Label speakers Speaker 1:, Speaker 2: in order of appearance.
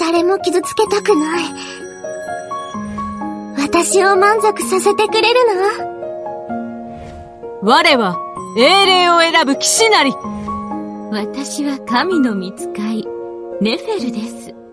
Speaker 1: 誰も傷つけたくない。私を満足させてくれる
Speaker 2: の？我は英霊を選ぶ騎士なり。
Speaker 3: 私は神の御使いネフェルです。